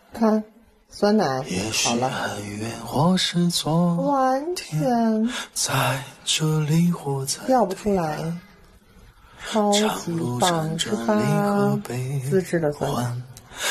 看，酸奶好了，完全掉不出来，超级棒，是吧？自制的酸奶，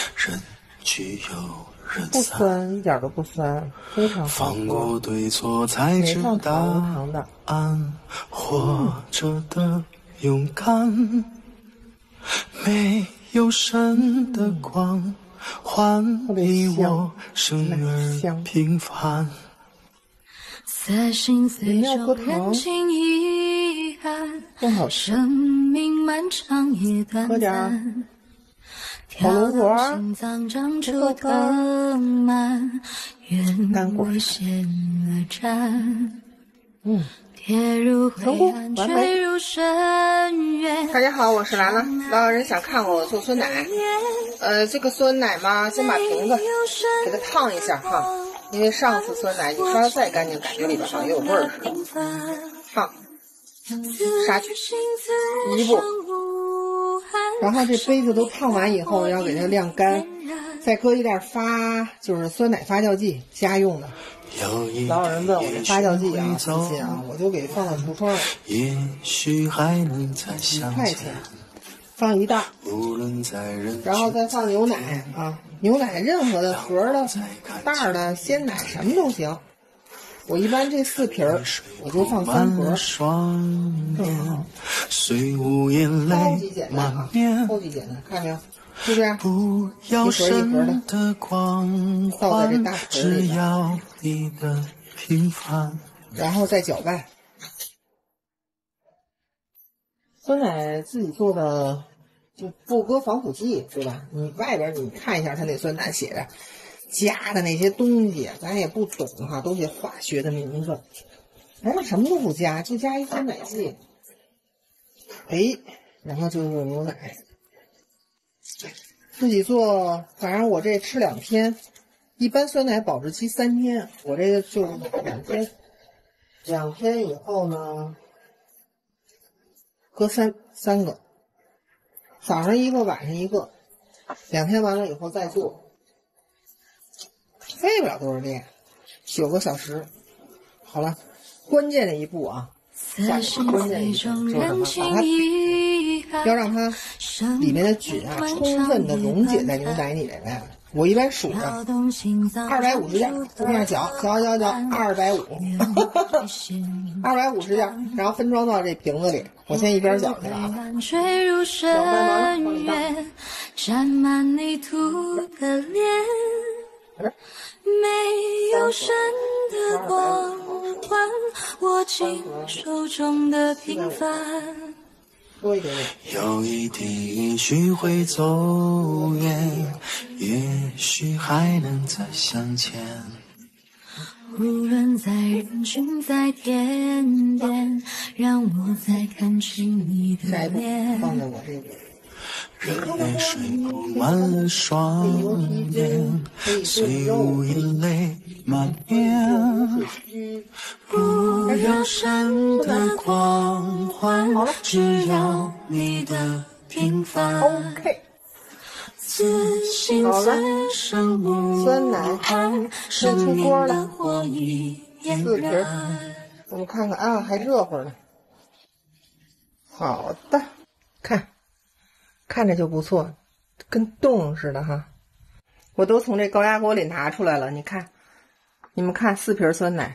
不酸，一点都不酸，非常好喝，没放糖的。 活着的勇敢，没有神的光环比我生而平凡。 在心碎中认清遗憾，生命漫长也短暂。跳动心脏长出藤蔓，愿为险而战。跌入黑暗，坠入深渊。大家好，我是兰兰。老有人想看我做酸奶，这个酸奶嘛，先把瓶子给它烫一下哈，因为上次酸奶你刷的再干净，感觉里边好像也有味儿似的。烫，杀菌一步，然后这杯子都烫完以后，要给它晾干，再搁一袋就是酸奶发酵剂，家用的。老有人问我这发酵剂啊，私信啊，我就给放到橱窗里，1块钱放一袋，然后再放牛奶啊，牛奶任何的盒的、袋的、鲜奶什么都行。我一般这4瓶我就放3盒，超级简单啊，超级简单，看见没有？就这样，一盒一盒的倒在这大盆里边，然后再搅拌。酸奶自己做的就不搁防腐剂，对吧？你外边你看一下它那酸奶写着加的那些东西，咱也不懂哈，都写化学的名字。咱什么都不加，就加一酸奶剂。然后就是牛奶。自己做，反正我这吃2天，一般酸奶保质期3天，我这个就2天。2天以后呢，喝三个，早上一个，晚上一个，2天完了以后再做，费不了多少电，9个小时。好了，关键的一步啊，下面关键的一步就是要让它里面的菌啊充分的溶解在牛奶里面。我一般数着250下，这样搅250下，然后分装到这瓶子里。我先一边搅去了啊。搅拌完了，沾满泥土的脸，没有神的光环，握紧手中的平凡。多一点点。 有一天也许会走远，也许还能再向前。 无论在人群在天边，让我再看清你的脸。放在我这边。 热泪水布满了双眼，虽无眼泪满面。不要神的光环，只要你的平凡。 OK。好了，酸奶先出锅了，4瓶，我们看看啊，还热乎呢。好的，看着就不错，跟冻似的哈。我都从这高压锅里拿出来了，你们看4瓶酸奶，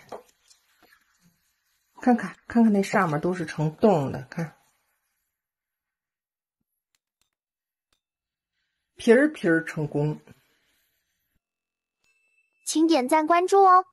看看那上面都是成冻的，看瓶成功。 请点赞关注哦。